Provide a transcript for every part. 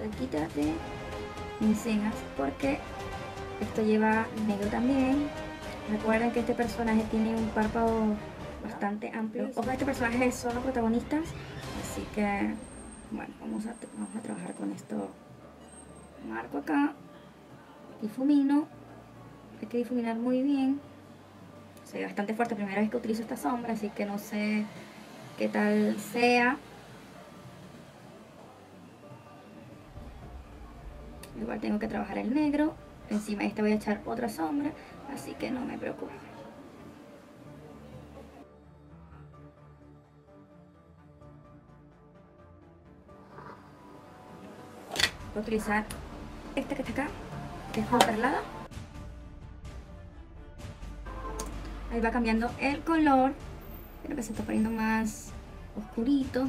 cerquita de mis cejas, porque esto lleva negro también. Recuerden que este personaje tiene un párpado bastante amplio. Ojo, este personaje son los protagonistas, así que bueno, vamos a trabajar con esto. Marco acá, difumino. Hay que difuminar muy bien. Se ve bastante fuerte, primera vez que utilizo esta sombra, así que no sé qué tal sea. Igual tengo que trabajar el negro. Encima de esta voy a echar otra sombra, así que no me preocupo. Voy a utilizar esta que está acá, que es muy perlada. Ahí va cambiando el color, pero que se está poniendo más oscurito.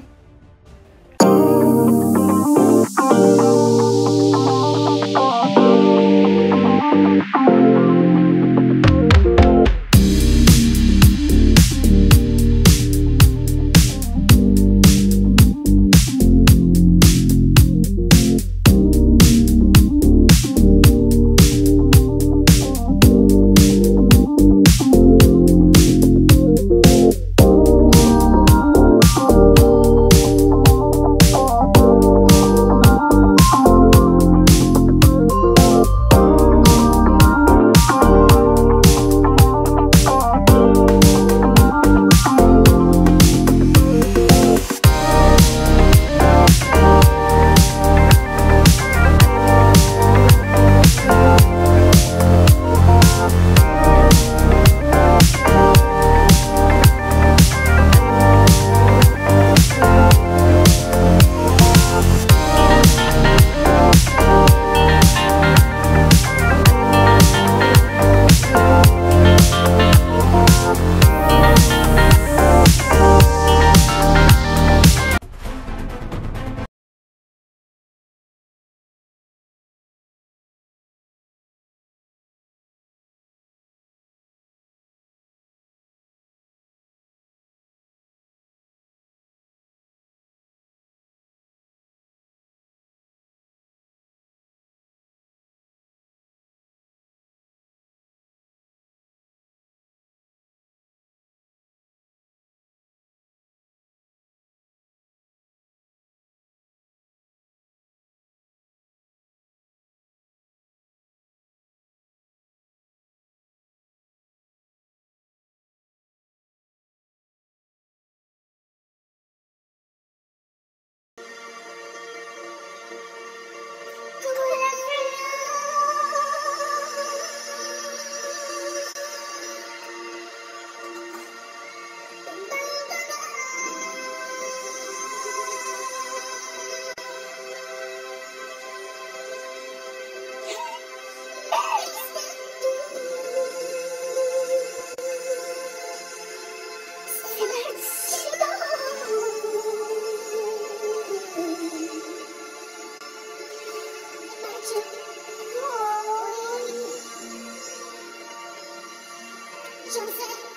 Je sais.